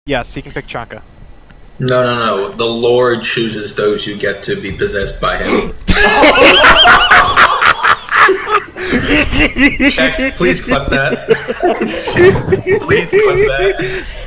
Yes, he can pick Chaka. No, no, no. The Lord chooses those who get to be possessed by him. Check, please clip that. Please clip that.